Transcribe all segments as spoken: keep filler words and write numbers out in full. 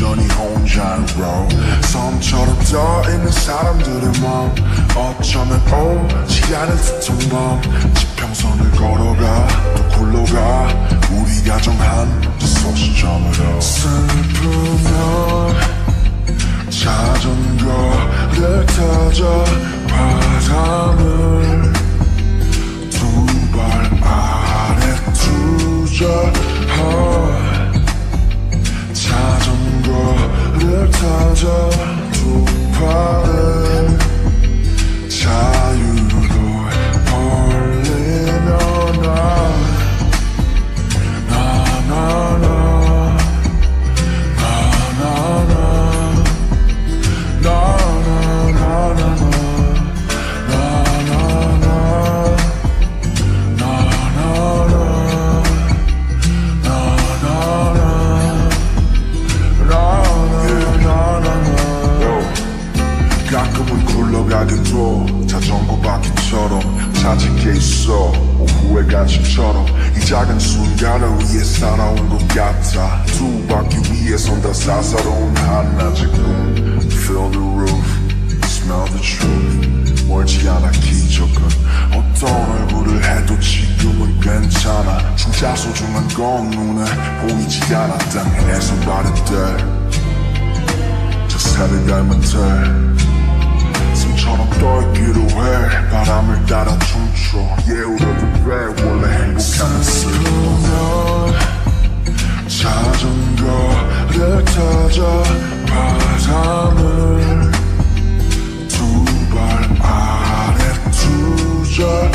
여전히 혼자로 섬처럼 떠있는 사람들의 마음 어쩌면 오지 않은 짙은 밤 지평선을 걸어가 또 굴러가 우리가 정한 저 소시점으로 슬프면 자전거를 타자 바람을 두 발 아래 두자 자전거를 타자 두 발에 자유로 벌리며 나 나나나 나나나 나나나나나 가끔은 굴러가게도 자전거 바퀴처럼 찾은 게 있어 오후의 간식처럼 이 작은 순간을 위해 살아온 것 같아 두 바퀴 위에 선다 사사로운 한낮의 꿈 Feel the roof, smell the truth 멀지 않아 기적은 어떤 얼굴을 해도 지금은 괜찮아 진짜 소중한 건 눈에 보이지 않아 땅에서 바랬대 저 새를 닮은 때 처럼 떠있기로 해 바람을 따라 춤춰 Yeah, 우려도 돼 원래 행복하면 슬프면 자전거를 타자 바람을 두 발 아래 두자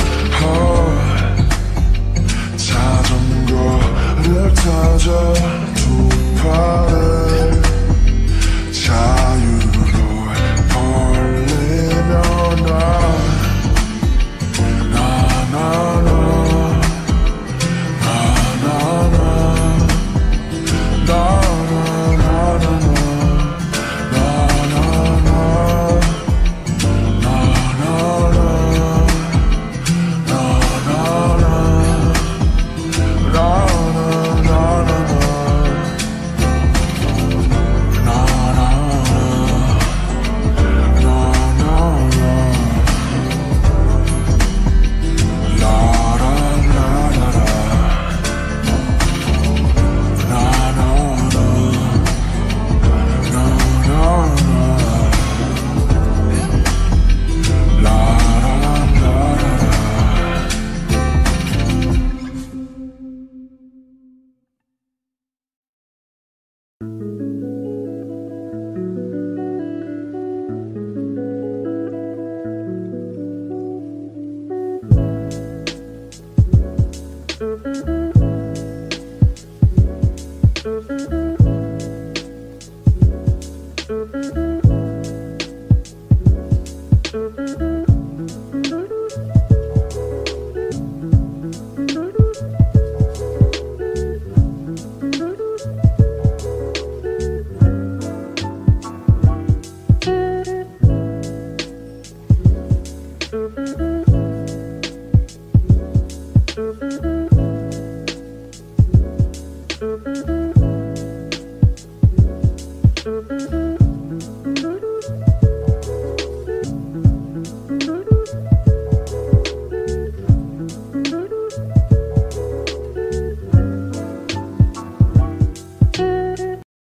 자전거를 타자 두 발에